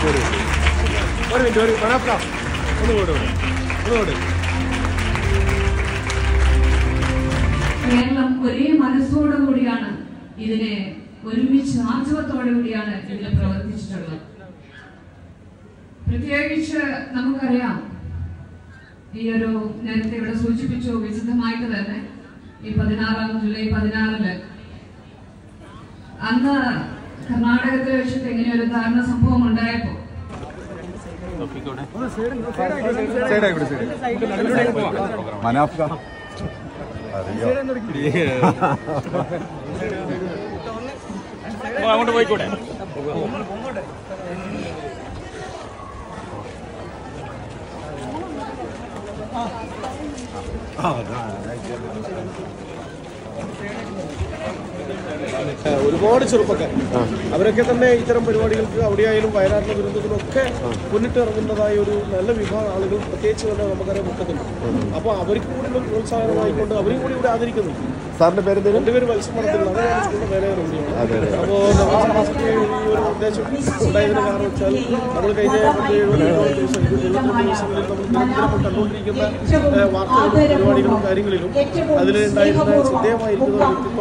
കേരളം ഒരേ മനസ്സോടുകൂടിയാണ് ഇതിനെ ഒരുമിച്ച് ആർജവത്തോടുകൂടിയാണ് ഇതിൽ പ്രവർത്തിച്ചിട്ടുള്ളത്. പ്രത്യേകിച്ച് നമുക്കറിയാം, ഈ ഒരു നേരത്തെ ഇവിടെ സൂചിപ്പിച്ചു വിശദമായിട്ട് തന്നെ, ഈ ജൂലൈ 16 അന്ന് കർണാടകത്തിൽ വെച്ചിട്ട് ഇങ്ങനെയൊരു ദാരുണ സംഭവം ഉണ്ടായപ്പോ അങ്ങോട്ട് പോയിക്കൂടെ? ഒരുപാട് ചെറുപ്പക്കാർ അവരൊക്കെ തന്നെ ഇത്തരം പരിപാടികൾക്ക് അവിടെയായാലും വയനാട്ടിലെ ദുരന്തത്തിനൊക്കെ മുന്നിട്ട് ഇറങ്ങുന്നതായ ഒരു നല്ല വിഭാഗം ആളുകൾ പ്രത്യേകിച്ച് തന്നെ നമുക്കറിയാം മുക്കത്തുണ്ട്. അപ്പോൾ അവർക്ക് കൂടി പ്രോത്സാഹനമായിക്കൊണ്ട് അവരും കൂടി ഇവിടെ ആദരിക്കുന്നുണ്ട്. സാറിന്റെ പേര്? എൻ്റെ പേര് മത്സ്യമണത്തിലാണ്. വേറെ റോഡിയാണ്. അപ്പോൾ ഈ ഒരു ഉദ്ദേശം ഉണ്ടായതിന് കാരണം വെച്ചാൽ നമ്മൾ കഴിഞ്ഞ 70-72 ദിവസങ്ങളിൽ നമ്മൾ നിരന്തരം കണ്ടുകൊണ്ടിരിക്കുന്ന വാർത്തകളും പരിപാടികളും കാര്യങ്ങളിലും അതിലുണ്ടായിരുന്ന ശ്രദ്ധേയമായിരിക്കുന്ന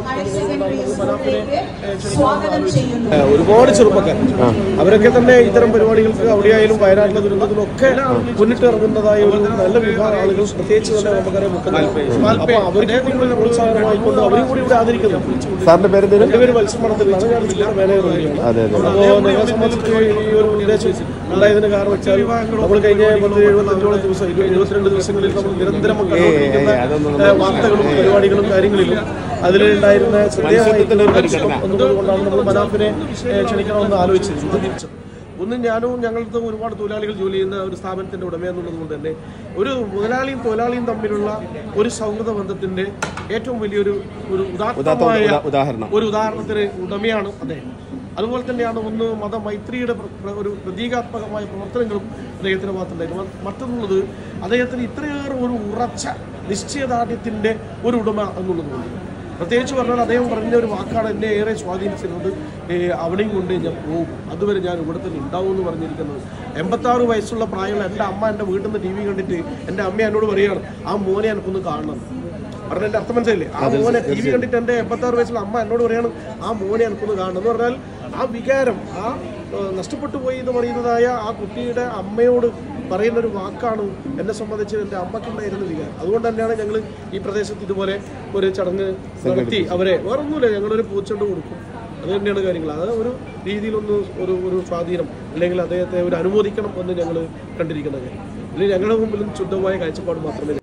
ഒരുപാട് ചെറുപ്പക്കാർ അവരൊക്കെ തന്നെ ഇത്തരം പരിപാടികൾക്ക് അവിടെയായാലും വയനാട്ടിലെ ദുരന്തത്തിനൊക്കെ മുന്നിട്ട് ഇറങ്ങുന്നതായ ഒരു നല്ല വിഭാഗം ആളുകൾ പ്രത്യേകിച്ച് തന്നെ നമുക്കറിയാം മുക്കത്തുണ്ട്. അപ്പോൾ അവരുടെ പ്രോത്സാഹനമായിക്കൊണ്ട് അവരും കൂടി ഇവിടെ ആദരിക്കുന്നുണ്ട്. സാറിന്റെ പേര്? എൻ്റെ പേര് മത്സ്യമണത്തിലാണ്. ഞാൻ വേറെ റോഡിയാണ്. അപ്പോൾ ഞങ്ങളെ സംബന്ധിച്ച് ഈ ഒരു ഉദ്ദേശം ഉണ്ടായതിന് കാരണം വെച്ചാൽ നമ്മൾ കഴിഞ്ഞ 70-75 ദിവസം 72 ദിവസങ്ങളിൽ നമ്മൾ നിരന്തരം കണ്ടുകൊണ്ടിരിക്കുന്ന വാർത്തകളും പരിപാടികളും കാര്യങ്ങളിലും അതിലുണ്ടായിരുന്ന ഒന്നുകൊണ്ടാണ് നമ്മൾ മനാഫിനെ ക്ഷണിക്കണമെന്ന് ആലോചിച്ചത്. ഒന്ന് ഞാനും ഞങ്ങൾക്ക് ഒരുപാട് തൊഴിലാളികൾ ജോലി ചെയ്യുന്ന ഒരു സ്ഥാപനത്തിൻ്റെ ഉടമയെന്നുള്ളത് കൊണ്ട് തന്നെ ഒരു മുതലാളിയും തൊഴിലാളിയും തമ്മിലുള്ള ഒരു സൗഹൃദ ബന്ധത്തിൻ്റെ ഏറ്റവും വലിയൊരു ഉദാത്തമായ ഒരു ഉദാഹരണത്തിന് ഉടമയാണ് അദ്ദേഹം. അതുപോലെ തന്നെയാണ് ഒന്ന് മതമൈത്രിയുടെ ഒരു പ്രതീകാത്മകമായ പ്രവർത്തനങ്ങളും അദ്ദേഹത്തിന് മാത്രമുണ്ടായിരുന്നു. മറ്റൊന്നുള്ളത് അദ്ദേഹത്തിന് ഇത്രയേറെ ഒരു ഉറച്ച നിശ്ചയദാർഢ്യത്തിൻ്റെ ഒരു ഉടമ എന്നുള്ളതുകൊണ്ട് പ്രത്യേകിച്ച് പറഞ്ഞാൽ അദ്ദേഹം പറഞ്ഞ ഒരു വാക്കാണ് എന്നെ ഏറെ സ്വാധീനിച്ചിരുന്നത്. അവിടെയും കൊണ്ട് ഞാൻ പോകും, അതുവരെ ഞാൻ ഇവിടെ തന്നെ ഉണ്ടാവും എന്ന് പറഞ്ഞിരിക്കുന്നത്. 86 വയസ്സുള്ള പ്രായമുള്ള എൻ്റെ അമ്മ എൻ്റെ വീട്ടിൽ നിന്ന് TV കണ്ടിട്ട് എൻ്റെ അമ്മ എന്നോട് പറയുകയാണ്, ആ മോനെ എനിക്കൊന്ന് കാണണം. പറഞ്ഞ എൻ്റെ അർത്ഥം മനസ്സിലല്ലേ? ആ മോനെ TV കണ്ടിട്ട് എൻ്റെ 86 വയസ്സുള്ള അമ്മ എന്നോട് പറയാണ്, ആ മോനെ എനിക്കൊന്ന് കാണണം എന്ന് പറഞ്ഞാൽ ആ വികാരം, ആ നഷ്ടപ്പെട്ടു പോയി എന്ന് പറയുന്നതായ ആ കുട്ടിയുടെ അമ്മയോട് പറയുന്നൊരു വാക്കാണ് എന്നെ സംബന്ധിച്ച് എൻ്റെ അമ്മയ്ക്കുണ്ടായിരുന്ന വികാരം. അതുകൊണ്ട് തന്നെയാണ് ഞങ്ങൾ ഈ പ്രദേശത്ത് ഇതുപോലെ ഒരു ചടങ്ങ് നടത്തി അവരെ വേറൊന്നുമില്ല, ഞങ്ങളൊരു പൂച്ചെണ്ട് കൊടുക്കും. അത് തന്നെയാണ് കാര്യങ്ങൾ. അത് ഒരു രീതിയിലൊന്ന് ഒരു സ്വാധീനം അല്ലെങ്കിൽ അദ്ദേഹത്തെ ഒരു അനുമോദിക്കണം എന്ന് ഞങ്ങൾ കണ്ടിരിക്കുന്ന കാര്യം. അല്ലെങ്കിൽ ഞങ്ങളുടെ മുമ്പിലും ശുദ്ധമായ കാഴ്ചപ്പാട് മാത്രമേ.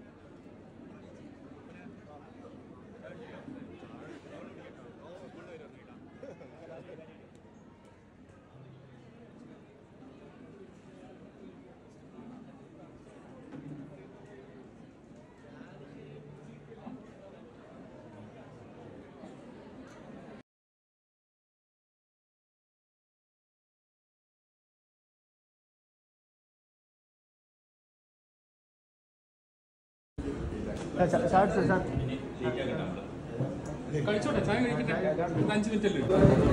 കഴിച്ചോട്ടെ, ചായ കഴിക്കട്ടെ. 5 മിനിറ്റ് അല്ലേ?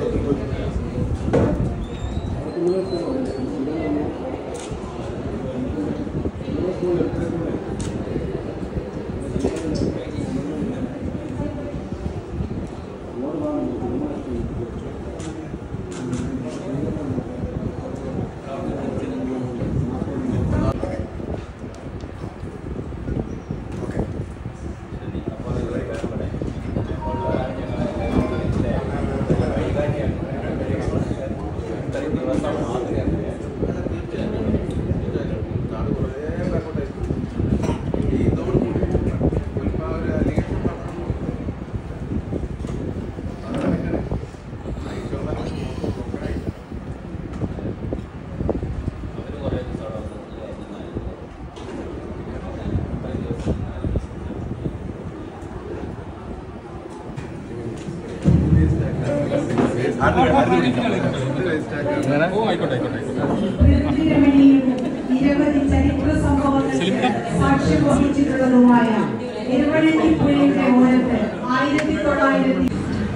നിരവധി ചരിത്ര സംഭവങ്ങൾക്ക് സാക്ഷ്യം വഹിച്ചിട്ടുള്ളതുമായ എരുവഴഞ്ഞിപ്പുഴയുടെ ഓരത്ത് 1900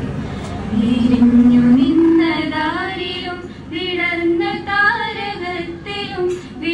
നിന്നതാരിലും വിടർന്ന താരക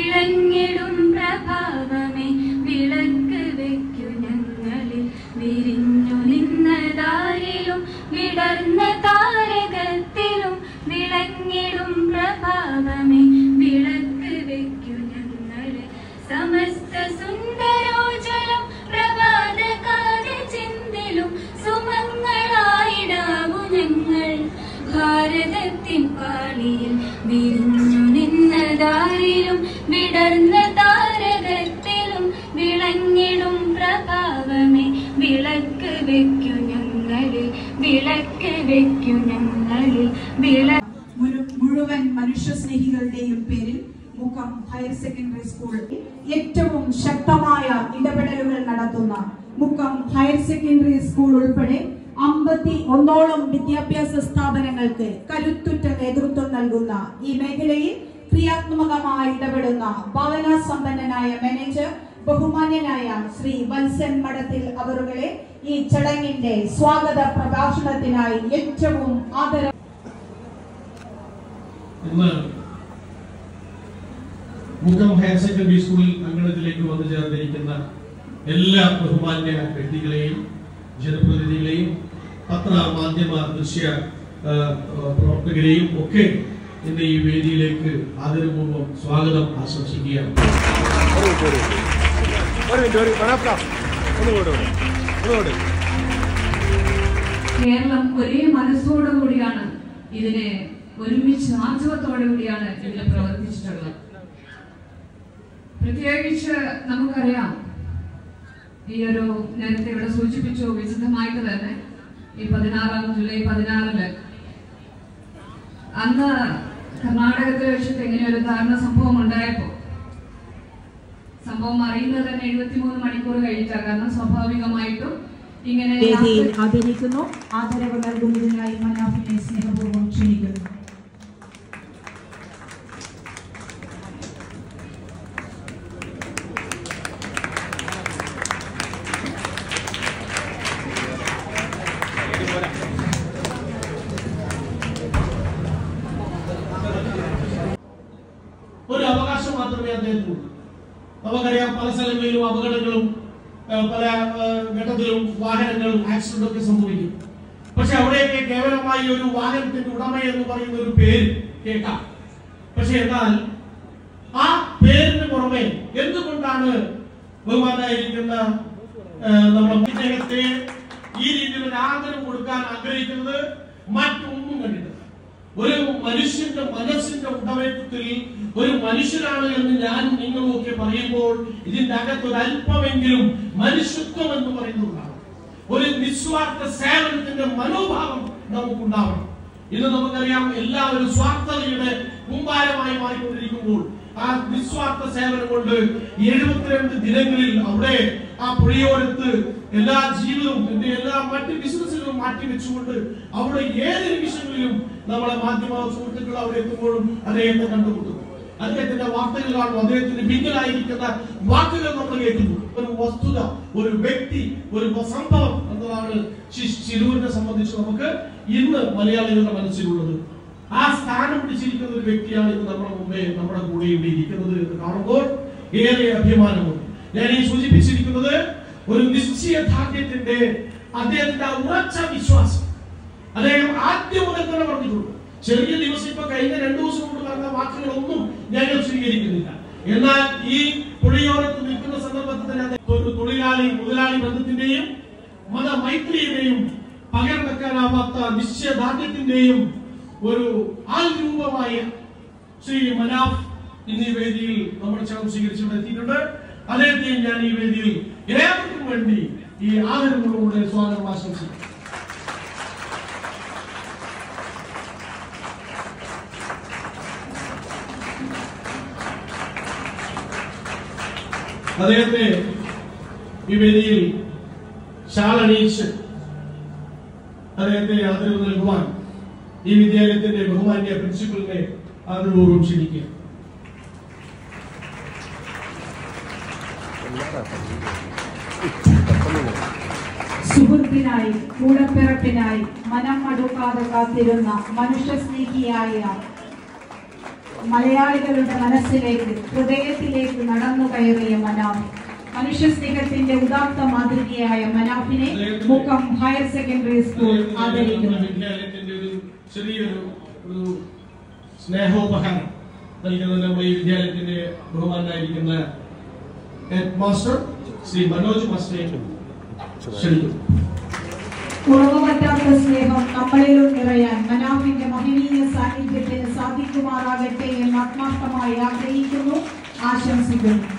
വിളങ്ങിടും പ്രഭാവമേ വിളക്ക് വെക്കു ഞങ്ങളിൽ വിരിഞ്ഞു നിന്നതാരിലും വിടർന്ന താരകത്തിലും വിളങ്ങിടും പ്രഭാവമേ വിളക്ക് വെക്കു ഞങ്ങളിൽ സമസ്ത സുന്ദരോജ്വലം പ്രഭാതകാല ചിന്തിലും സുമങ്ങളായിടാവു ഞങ്ങൾ ഭാരതത്തിൻ പാളിയിൽ വിരിഞ്ഞു നിന്നതാരിലും വിടർന്ന താരകത്തിലും വിളങ്ങിടും പ്രഭാവമേ വിളക്ക് വെക്കു ഞങ്ങളിൽ വിളക്ക് വെക്കു ഞങ്ങളിൽ മുഴുവൻ മനുഷ്യ സ്നേഹികളുടെയും പേരിൽ മുക്കം ഹയർ സെക്കൻഡറി സ്കൂൾ ഏറ്റവും ശക്തമായ ഇടപെടലുകൾ നടത്തുന്ന മുക്കം ഹയർ സെക്കൻഡറി സ്കൂൾ ഉൾപ്പെടെ 51ഓളം വിദ്യാഭ്യാസ സ്ഥാപനങ്ങൾക്ക് കരുത്തുറ്റ നേതൃത്വം നൽകുന്ന ഈ മേഖലയിൽ ക്രിയാത്മകമായി ഇടപെടുന്ന ഭാവനാസമ്പന്നനായ മാനേജർ ബഹുമാന്യനായ ശ്രീ വത്സൻ മഠത്തിൽ അവരുകളെ ഈ ചടങ്ങിന്റെ സ്വാഗത പ്രഭാഷണത്തിനായി ഏറ്റവും ആദരം. മുക്കം ഹയർ സെക്കൻഡറി സ്കൂളിൽ അങ്കണത്തിലേക്ക് വന്നു ചേർന്നിരിക്കുന്ന എല്ലാ ബഹുമാന്യ വ്യക്തികളെയും ജനപ്രതിനിധികളെയും പത്രമാധ്യമ ദൃശ്യ പ്രവർത്തകരെയും ഒക്കെ ഇന്ന് ഈ വേദിയിലേക്ക് ആദരപൂർവ്വം സ്വാഗതം ആശംസിക്കുകയാണ്. കേരളം ഒരേ മനസ്സോടുകൂടിയാണ് ഇതിനെ ഒരുമിച്ച് ആർജവത്തോടു കൂടിയാണ് ഇതിൽ പ്രവർത്തിച്ചിട്ടുള്ളത്. പ്രത്യേകിച്ച് നമുക്കറിയാം, ഈ ഒരു നേരത്തെ ഇവിടെ സൂചിപ്പിച്ചു വിശദമായിട്ട് തന്നെ ഈ 16 ജൂലൈ 16 അന്ന് കർണാടകത്തിൽ വെച്ചിട്ട് ഇങ്ങനെയൊരു ദാരുണ സംഭവം ഉണ്ടായപ്പോ സംഭവം അറിയുന്നത് തന്നെ 73 മണിക്കൂർ കഴിഞ്ഞിട്ടാണ്. കാരണം സ്വാഭാവികമായിട്ടും ഇങ്ങനെ ആദരിക്കുന്നു. ആദരവ് നൽകുന്നതിനായി മനാഫിനെ സ്നേഹപൂർവ്വം ക്ഷണിക്കുന്നു. ഒരു അവകാശം മാത്രമേ അദ്ദേഹത്തിനുള്ളൂ. നമുക്കറിയാം, പല സ്ഥലങ്ങളിലും അപകടങ്ങളും പല ഘട്ടത്തിലും വാഹനങ്ങളും ആക്സിഡന്റ് ഒക്കെ സംഭവിക്കും. പക്ഷെ അവിടെയൊക്കെ കേവലമായി ഒരു വാഹനത്തിന്റെ ഉടമ എന്ന് പറയുന്ന ഒരു പേര് കേൾക്കാം. പക്ഷെ എന്നാൽ ആ പേരിന് പുറമെ എന്തുകൊണ്ടാണ് ബഹുമാനായിരിക്കുന്ന നമ്മുടെ അദ്ദേഹത്തെ ഈ രീതിയിൽ ഒരു ആദരവ് കൊടുക്കാൻ ആഗ്രഹിക്കുന്നത്? മറ്റൊന്നും കണ്ടിട്ടില്ല. ഒരു മനുഷ്യന്റെ മനസ്സിന്റെ ഉടമത്വത്തിൽ ഒരു മനുഷ്യനാണ് എന്ന് ഞാൻ നിങ്ങളും ഒക്കെ പറയുമ്പോൾ ഇതിന്റെ അകത്ത് ഒരു അല്പമെങ്കിലും മനുഷ്യത്വം എന്ന് പറയുന്നതാണ്. ഒരു നിസ്വാർത്ഥ സേവനത്തിന്റെ മനോഭാവം നമുക്കുണ്ടാവണം. ഇന്ന് നമുക്കറിയാം, എല്ലാവരും സ്വാർത്ഥതയുടെ കൂമ്പാരമായി മാറിക്കൊണ്ടിരിക്കുമ്പോൾ ആ നിസ്വാർത്ഥ സേവനം കൊണ്ട് 72 ദിനങ്ങളിൽ അവിടെ ആ പുഴയോരത്ത് എല്ലാ ജീവിതവും എല്ലാ മറ്റ് ബിസിനസ്സുകളും മാറ്റിവെച്ചുകൊണ്ട് അവിടെ ഏത് നിമിഷങ്ങളിലും നമ്മളെ മാധ്യമ സുഹൃത്തുക്കൾ അവിടെ എത്തുമ്പോഴും അദ്ദേഹത്തെ കണ്ടുമുട്ടുന്നു. അദ്ദേഹത്തിന്റെ വാർത്തകൾ കാണുന്നു, അദ്ദേഹത്തിന് പിന്നിലായിരിക്കുന്ന വാക്കുകൾ നമ്മൾ കേൾക്കുന്നു. ഒരു വസ്തുത, ഒരു വ്യക്തി, ഒരു സംഭവം എന്നതാണ് ശിരൂരിനെ സംബന്ധിച്ച് നമുക്ക് ഇന്ന് മലയാളികളുടെ മനസ്സിലുള്ളത്. ആ സ്ഥാനം പിടിച്ചിരിക്കുന്ന ഒരു വ്യക്തിയാണ് ഇന്ന് നമ്മുടെ മുമ്പേ നമ്മുടെ കൂടെ ഇവിടെ ഇരിക്കുന്നത് എന്ന് കാണുമ്പോൾ ഏറെ അഭിമാനമുണ്ട്. ഞാൻ ഈ സൂചിപ്പിച്ചിരിക്കുന്നത് ഒരു നിശ്ചയദാർഢ്യത്തിന്റെ അദ്ദേഹത്തിന്റെ ഉറച്ച വിശ്വാസം അദ്ദേഹം ആദ്യം മുതൽ തന്നെ പറഞ്ഞിട്ടുണ്ട്. ചെറിയ ദിവസം ഇപ്പൊ കഴിഞ്ഞ 2 ദിവസം കൊണ്ട് പറഞ്ഞ വാക്കുകളൊന്നും ഞങ്ങൾ സ്വീകരിക്കുന്നില്ല. എന്നാൽ ഈ പുഴയോരത്ത് നിൽക്കുന്ന സന്ദർഭത്തിൽ തന്നെ ഒരു തൊഴിലാളി മുതലാളി ബന്ധത്തിന്റെയും മതമൈത്രിയുടെയും പകരം വെക്കാനാവാത്ത നിശ്ചയദാർഢ്യത്തിന്റെയും ഒരു ആൾരൂപമായ ശ്രീ മനാഫ് ഇന്നീ വേദിയിൽ നമ്മൾ ക്ഷണം സ്വീകരിച്ചുകൊണ്ട് എത്തിയിട്ടുണ്ട്. അദ്ദേഹത്തെയും ഞാൻ ഈ വേദിയിൽ ഏവർക്കും വേണ്ടി ഈ ആദരവോടുകൂടെ സ്വാഗതം ആശംസിക്കുന്നു. അദ്ദേഹത്തെ ഈ വേദിയിൽ ഷാളണിയിച്ച് അദ്ദേഹത്തെ ആദരവ് നൽകുവാൻ ഈ വിദ്യാലയത്തിന്റെ ബഹുമാന്യ പ്രിൻസിപ്പലിനെ ആദരപൂർവ്വം ക്ഷണിക്കുക. സുഹൃത്തിനായി കൂടപ്പിറപ്പിനായി മനം മടുക്കാതെ കാത്തിരുന്ന മനുഷ്യ സ്നേഹിയായ മലയാളികളുടെ മനസ്സിലേക്ക്, ഹൃദയത്തിലേക്ക് നടന്നു കയറിയ മനാഫ്, മനുഷ്യസ്നേഹത്തിന്റെ ഉദാത്ത മാതൃകയായ മനാഫിനെ മുക്കം ഹയർ സെക്കൻഡറി സ്കൂൾ ആദരിക്കുന്നു. വിദ്യാലയത്തിന്റെ ഒരു ചെറിയൊരു സ്നേഹോപഹാരം നൽകുന്നത് നമ്മുടെ ഈ വിദ്യാലയത്തിന്റെ ബഹുമാനായിരിക്കുന്ന ഹെഡ് മാസ്റ്റർ ശ്രീ മനോജ് മാസ്റ്ററെ ക്ഷണിക്കുന്നു. ഉറവപറ്റാത്ത സ്നേഹം നമ്മളിലും നിറയാൻ മനാഫിന്റെ മഹനീയ സാന്നിധ്യത്തിന് സാധിക്കുമാറാകട്ടെ എന്ന് ആത്മാർത്ഥമായി ആഗ്രഹിക്കുന്നു, ആശംസിക്കുന്നു.